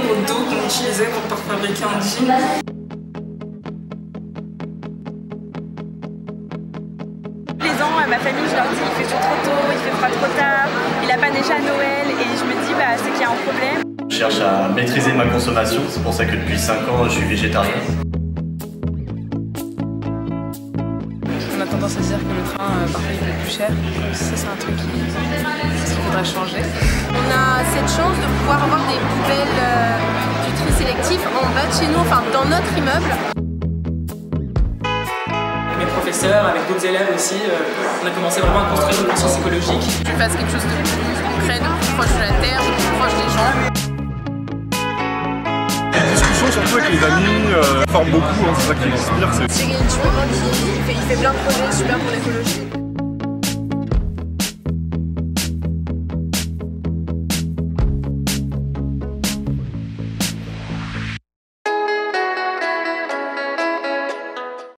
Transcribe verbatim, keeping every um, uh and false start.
au dos qu'on utilisait pour fabriquer un jean. Les ans à ma famille, je leur dis il fait chaud trop tôt, il fait froid trop tard, il a pas neigé à Noël et je me dis bah c'est qu'il y a un problème. Je cherche à maîtriser ma consommation, c'est pour ça que depuis cinq ans je suis végétarien. On a tendance à se dire que le train euh, parfois il coûte plus cher, ça c'est un truc qui, qu'il faudrait changer. On a cette chance de pouvoir avoir des poubelles euh, du tri sélectif en bas de chez nous, enfin dans notre immeuble. Mes professeurs, avec d'autres élèves aussi, euh, on a commencé vraiment à construire une conscience écologique. Tu fasses quelque chose de plus concret, de plus proche de la terre, de plus proche des gens. Les discussions surtout avec les amis euh, forment beaucoup, hein, c'est ça qui m'inspire. Cyril Dupont qui fait, il fait plein de projets super pour l'écologie.